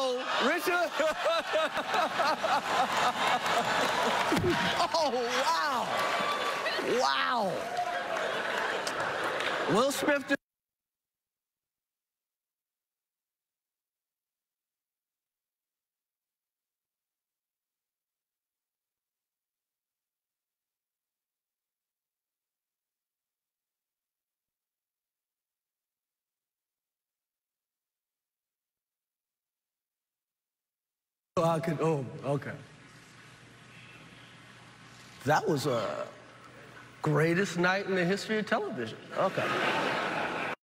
Uh-oh, Richard. Oh, wow. Wow. Will Smith. Oh, okay. That was a greatest night in the history of television. Okay.